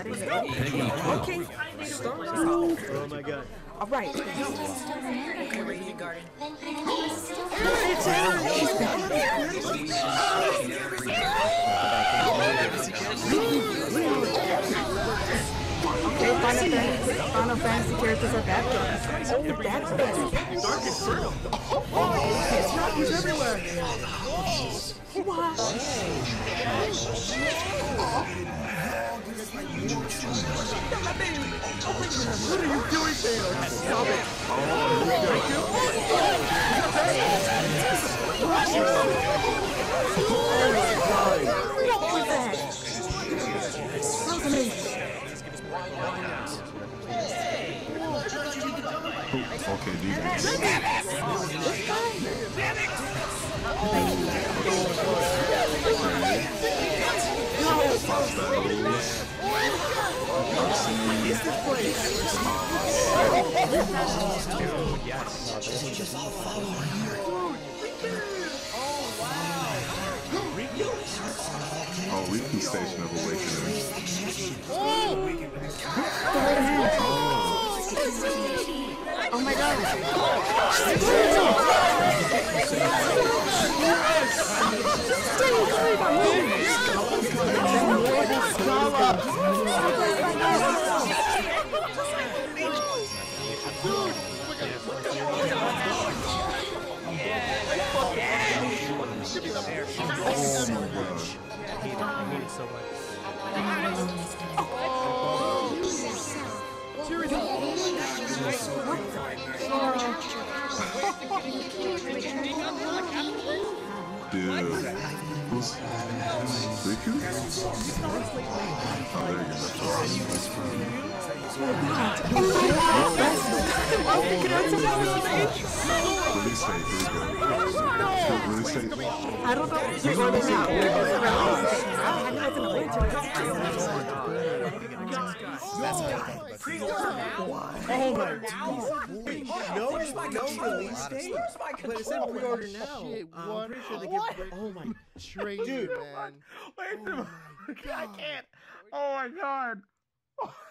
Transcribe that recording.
Okay. Oh my god. All right. Okay, ready to garden. Okay, Final Fantasy characters are bad guys. Oh, that's bad. Dark Inferno. It's not he's everywhere. What? What are you doing, Taylor? Stop it. What was that? Okay, these Oh, Riku Station of Awakening. Oh my god. Dude. Who's Riku? Oh, there you go. Release date, here we go. Release date. I don't know. We're going Oh my god. No release date? But it said pre-order now. I'm pretty sure they give. Oh my. Crazy, man. Wait, I can't. Oh my god.